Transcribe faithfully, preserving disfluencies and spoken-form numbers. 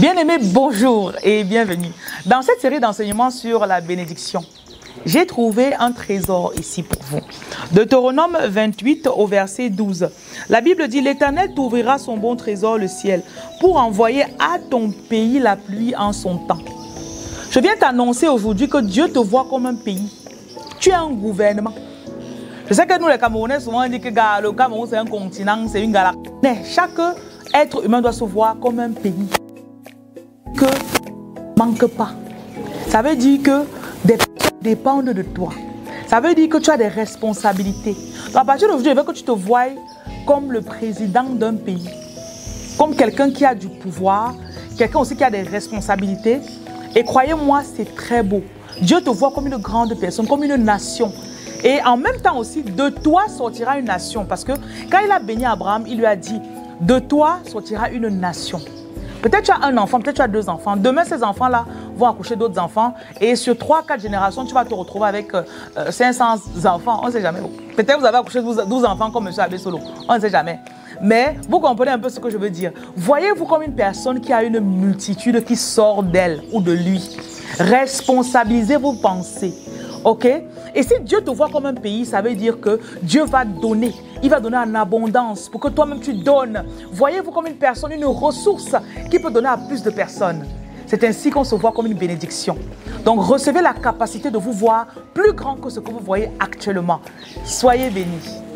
Bien-aimés, bonjour et bienvenue. Dans cette série d'enseignements sur la bénédiction, j'ai trouvé un trésor ici pour vous. Deutéronome vingt-huit au verset douze. La Bible dit: l'Éternel t'ouvrira son bon trésor, le ciel, pour envoyer à ton pays la pluie en son temps. Je viens t'annoncer aujourd'hui que Dieu te voit comme un pays. Tu es un gouvernement. Je sais que nous les Camerounais, souvent on dit que le Cameroun c'est un continent, c'est une galaxie. Mais chaque être humain doit se voir comme un pays. Que manque pas. Ça veut dire que des personnes dépendent de toi. Ça veut dire que tu as des responsabilités. Donc à partir d'aujourd'hui, je veux que tu te voies comme le président d'un pays. Comme quelqu'un qui a du pouvoir, quelqu'un aussi qui a des responsabilités. Et croyez-moi, c'est très beau. Dieu te voit comme une grande personne, comme une nation. Et en même temps aussi, de toi sortira une nation. Parce que quand il a béni Abraham, il lui a dit: de toi sortira une nation. Peut-être tu as un enfant, peut-être tu as deux enfants. Demain, ces enfants-là vont accoucher d'autres enfants. Et sur trois, quatre générations, tu vas te retrouver avec euh, cinq cents enfants. On ne sait jamais. Peut-être vous avez accouché douze enfants comme M. Abbé Solo. On ne sait jamais. Mais vous comprenez un peu ce que je veux dire. Voyez-vous comme une personne qui a une multitude qui sort d'elle ou de lui. Responsabilisez vos pensées. Ok? Et si Dieu te voit comme un pays, ça veut dire que Dieu va donner. Il va donner en abondance pour que toi-même tu donnes. Voyez-vous comme une personne, une ressource qui peut donner à plus de personnes. C'est ainsi qu'on se voit comme une bénédiction. Donc recevez la capacité de vous voir plus grand que ce que vous voyez actuellement. Soyez bénis.